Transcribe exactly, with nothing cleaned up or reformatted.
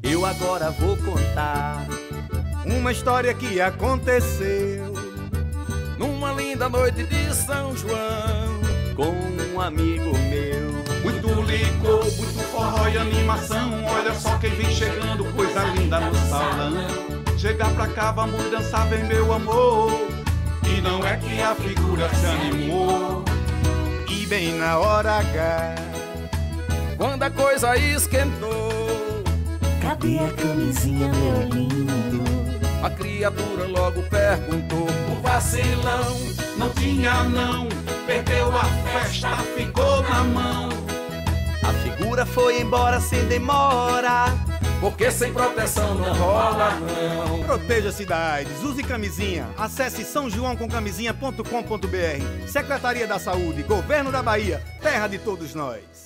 Eu agora vou contar uma história que aconteceu numa linda noite de São João com um amigo meu. Muito licor, muito forró e animação. Olha só quem vem chegando, coisa linda no salão. Chega pra cá, vamos dançar, vem meu amor. E não é que a figura se animou. E bem na hora H, quando a coisa esquentou, cadê a camisinha, meu lindo? a criatura logo perguntou. O vacilão não tinha não, perdeu a festa, ficou na mão. A figura foi embora sem demora, porque sem proteção não rola não. proteja-se da AIDS, use camisinha. Acesse são joão com camisinha ponto com ponto br. Secretaria da Saúde, Governo da Bahia, terra de todos nós.